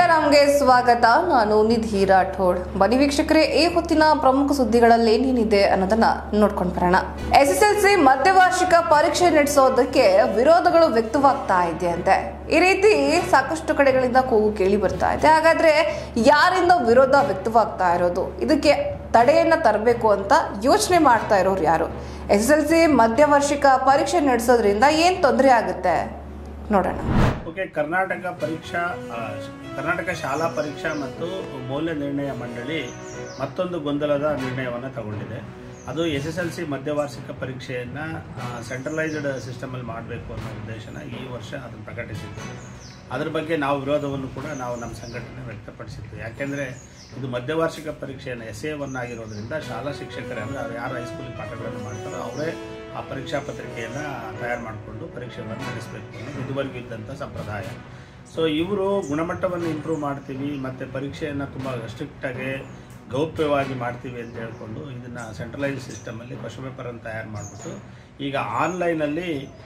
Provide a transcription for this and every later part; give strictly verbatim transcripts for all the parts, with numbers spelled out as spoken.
ಇನ್ಸ್ಟಾಗ್ರಾಮ್ಗೆ ಸ್ವಾಗತ. ನಾನು ನಿಧಿ ರಾಠೋಡ್. ಬನ್ನಿ ವೀಕ್ಷಕರೇ, ಈ ಹೊತ್ತಿನ ಪ್ರಮುಖ ಸುದ್ದಿಗಳಲ್ಲಿ ಏನೇನಿದೆ ಅನ್ನೋದನ್ನ ನೋಡ್ಕೊಂಡು ಬರೋಣ. ಎಸ್ ಎಸ್ ಎಲ್ ಸಿ ಮಧ್ಯವಾರ್ಷಿಕ ಪರೀಕ್ಷೆ ನಡೆಸೋದಕ್ಕೆ ವಿರೋಧಗಳು ವ್ಯಕ್ತವಾಗ್ತಾ ಇದೆಯಂತೆ. ಈ ರೀತಿ ಸಾಕಷ್ಟು ಕಡೆಗಳಿಂದ ಕೂಗು ಕೇಳಿ ಬರ್ತಾ ಇದೆ. ಹಾಗಾದ್ರೆ ಯಾರಿಂದ ವಿರೋಧ ವ್ಯಕ್ತವಾಗ್ತಾ ಇರೋದು? ಇದಕ್ಕೆ ತಡೆಯನ್ನ ತರಬೇಕು ಅಂತ ಯೋಚನೆ ಮಾಡ್ತಾ ಇರೋರು ಯಾರು? ಎಸ್ ಎಸ್ ಎಲ್ ಸಿ ಮಧ್ಯವಾರ್ಷಿಕ ಪರೀಕ್ಷೆ ನಡೆಸೋದ್ರಿಂದ ಏನ್ ತೊಂದರೆ ಆಗುತ್ತೆ ನೋಡೋಣ. ಓಕೆ, ಕರ್ನಾಟಕ ಪರೀಕ್ಷಾ ಕರ್ನಾಟಕ ಶಾಲಾ ಪರೀಕ್ಷಾ ಮತ್ತು ಮೌಲ್ಯ ನಿರ್ಣಯ ಮಂಡಳಿ ಮತ್ತೊಂದು ಗೊಂದಲದ ನಿರ್ಣಯವನ್ನು ತಗೊಂಡಿದೆ. ಅದು ಎಸ್ ಎಸ್ ಎಲ್ ಸಿ ಮಧ್ಯವಾರ್ಷಿಕ ಪರೀಕ್ಷೆಯನ್ನು ಸೆಂಟ್ರಲೈಸ್ಡ್ ಸಿಸ್ಟಮಲ್ಲಿ ಮಾಡಬೇಕು ಅನ್ನೋ ಉದ್ದೇಶನ ಈ ವರ್ಷ ಅದನ್ನು ಪ್ರಕಟಿಸಿತ್ತು. ಅದರ ಬಗ್ಗೆ ನಾವು ವಿರೋಧವನ್ನು ಕೂಡ ನಾವು ನಮ್ಮ ಸಂಘಟನೆ ವ್ಯಕ್ತಪಡಿಸಿತ್ತು. ಯಾಕೆಂದರೆ ಇದು ಮಧ್ಯವಾರ್ಷಿಕ ಪರೀಕ್ಷೆಯನ್ನು ಎಸ್ ಎ ಒನ್ ಆಗಿರೋದ್ರಿಂದ ಶಾಲಾ ಶಿಕ್ಷಕರೇ ಅಂದರೆ ಅವ್ರು ಯಾರು ಹೈಸ್ಕೂಲ್ ಪಾಠಗಳನ್ನು ಮಾಡ್ತಾರೋ ಅವರೇ ಆ ಪರೀಕ್ಷಾ ಪತ್ರಿಕೆಯನ್ನು ತಯಾರು ಮಾಡಿಕೊಂಡು ಪರೀಕ್ಷೆಗಳನ್ನು ನಡೆಸಬೇಕು ಅನ್ನೋದು ಇದುವರೆಗೂ ಇದ್ದಂಥ ಸಂಪ್ರದಾಯ. ಸೊ ಇವರು ಗುಣಮಟ್ಟವನ್ನು ಇಂಪ್ರೂವ್ ಮಾಡ್ತೀವಿ ಮತ್ತು ಪರೀಕ್ಷೆಯನ್ನು ತುಂಬ ಸ್ಟ್ರಿಕ್ಟಾಗಿ ಗೌಪ್ಯವಾಗಿ ಮಾಡ್ತೀವಿ ಅಂತ ಹೇಳ್ಕೊಂಡು ಇದನ್ನು ಸೆಂಟ್ರಲೈಸ್ ಸಿಸ್ಟಮಲ್ಲಿ ಕ್ವೆಶ್ಚನ್ ಪೇಪರನ್ನು ತಯಾರು ಮಾಡಿಬಿಟ್ಟು ಈಗ ಆನ್ಲೈನಲ್ಲಿ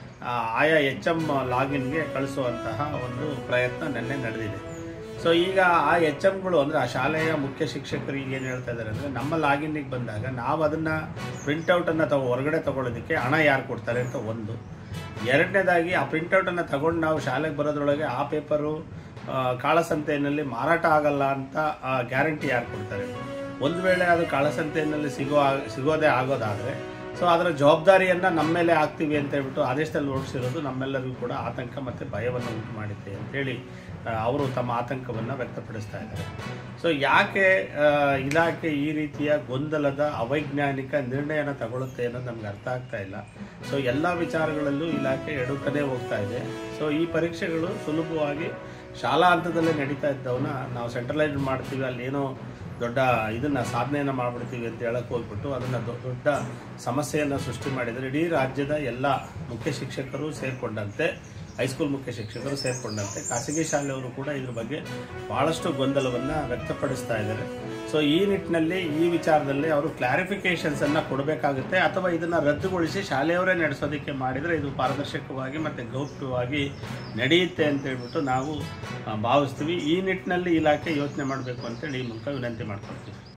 ಆಯಾ ಎಚ್ ಎಮ್ ಲಾಗಿನ್ಗೆ ಕಳಿಸುವಂತಹ ಒಂದು ಪ್ರಯತ್ನ ನಿನ್ನೆ ನಡೆದಿದೆ. ಸೊ ಈಗ ಆ ಎಚ್ ಎಮ್ಗಳು ಅಂದರೆ ಆ ಶಾಲೆಯ ಮುಖ್ಯ ಶಿಕ್ಷಕರಿಗೆ ಏನು ಹೇಳ್ತಾ ಇದ್ದಾರೆ ಅಂದರೆ, ನಮ್ಮ ಲಾಗಿನ್ನಿಗೆ ಬಂದಾಗ ನಾವು ಅದನ್ನು ಪ್ರಿಂಟೌಟನ್ನು ತಗೋ ಹೊರಗಡೆ ತೊಗೊಳ್ಳೋದಕ್ಕೆ ಹಣ ಯಾರು ಕೊಡ್ತಾರೆ ಅಂತ ಒಂದು. ಎರಡನೇದಾಗಿ ಆ ಪ್ರಿಂಟೌಟನ್ನು ತಗೊಂಡು ನಾವು ಶಾಲೆಗೆ ಬರೋದ್ರೊಳಗೆ ಆ ಪೇಪರು ಕಾಳಸಂತೆಯಲ್ಲಿ ಮಾರಾಟ ಆಗಲ್ಲ ಅಂತ ಗ್ಯಾರಂಟಿ ಯಾರು ಕೊಡ್ತಾರೆ? ಒಂದು ವೇಳೆ ಅದು ಕಾಳಸಂತೆಯಲ್ಲಿ ಸಿಗೋ ಸಿಗೋದೇ ಆಗೋದಾದರೆ ಸೊ ಅದರ ಜವಾಬ್ದಾರಿಯನ್ನು ನಮ್ಮ ಮೇಲೆ ಹಾಕ್ತೀವಿ ಅಂತ ಹೇಳ್ಬಿಟ್ಟು ಆದೇಶದಲ್ಲಿ ಹೊರಡಿಸಿರೋದು ನಮ್ಮೆಲ್ಲರಿಗೂ ಕೂಡ ಆತಂಕ ಮತ್ತು ಭಯವನ್ನು ಉಂಟು ಮಾಡಿದೆ ಅಂತೇಳಿ ಅವರು ತಮ್ಮ ಆತಂಕವನ್ನು ವ್ಯಕ್ತಪಡಿಸ್ತಾ ಇದ್ದಾರೆ. ಸೊ ಯಾಕೆ ಇಲಾಖೆ ಈ ರೀತಿಯ ಗೊಂದಲದ ಅವೈಜ್ಞಾನಿಕ ನಿರ್ಣಯನ ತಗೊಳುತ್ತೆ ಅನ್ನೋದು ನಮ್ಗೆ ಅರ್ಥ ಆಗ್ತಾ ಇಲ್ಲ. ಸೊ ಎಲ್ಲ ವಿಚಾರಗಳಲ್ಲೂ ಇಲಾಖೆ ಎಡುತ್ತಲೇ ಹೋಗ್ತಾ ಇದೆ. ಸೊ ಈ ಪರೀಕ್ಷೆಗಳು ಸುಲಭವಾಗಿ ಶಾಲಾ ಹಂತದಲ್ಲೇ ನಡೀತಾ ಇದ್ದವನ್ನ ನಾವು ಸೆಂಟ್ರಲೈಸ್ ಮಾಡ್ತೀವಿ, ಅಲ್ಲೇನೋ ದೊಡ್ಡ ಇದನ್ನು ಸಾಧನೆಯನ್ನು ಮಾಡಿಬಿಡ್ತೀವಿ ಅಂತ ಹೇಳಕ್ಕೆ ಹೋಗ್ಬಿಟ್ಟು ಅದನ್ನು ದೊಡ್ಡ ಸಮಸ್ಯೆಯನ್ನು ಸೃಷ್ಟಿ ಮಾಡಿದರೆ ಇಡೀ ರಾಜ್ಯದ ಎಲ್ಲ ಮುಖ್ಯ ಶಿಕ್ಷಕರು ಸೇರಿಕೊಂಡಂತೆ, ಹೈಸ್ಕೂಲ್ ಮುಖ್ಯ ಶಿಕ್ಷಕರು ಸೇರಿಕೊಂಡಂತೆ ಖಾಸಗಿ ಶಾಲೆಯವರು ಕೂಡ ಇದ್ರ ಬಗ್ಗೆ ಭಾಳಷ್ಟು ಗೊಂದಲವನ್ನು ವ್ಯಕ್ತಪಡಿಸ್ತಾ ಇದ್ದಾರೆ. ಸೊ ಈ ನಿಟ್ಟಿನಲ್ಲಿ ಈ ವಿಚಾರದಲ್ಲಿ ಅವರು ಕ್ಲಾರಿಫಿಕೇಷನ್ಸನ್ನು ಕೊಡಬೇಕಾಗುತ್ತೆ, ಅಥವಾ ಇದನ್ನು ರದ್ದುಗೊಳಿಸಿ ಶಾಲೆಯವರೇ ನಡೆಸೋದಕ್ಕೆ ಮಾಡಿದರೆ ಇದು ಪಾರದರ್ಶಕವಾಗಿ ಮತ್ತು ಗೌಪ್ಯವಾಗಿ ನಡೆಯುತ್ತೆ ಅಂತ ಹೇಳ್ಬಿಟ್ಟು ನಾವು ಭಾವಿಸ್ತೀವಿ. ಈ ನಿಟ್ಟಿನಲ್ಲಿ ಇಲಾಖೆ ಯೋಚನೆ ಮಾಡಬೇಕು ಅಂತೇಳಿ ಈ ಮೂಲಕ ವಿನಂತಿ ಮಾಡ್ಕೊಳ್ತೀವಿ.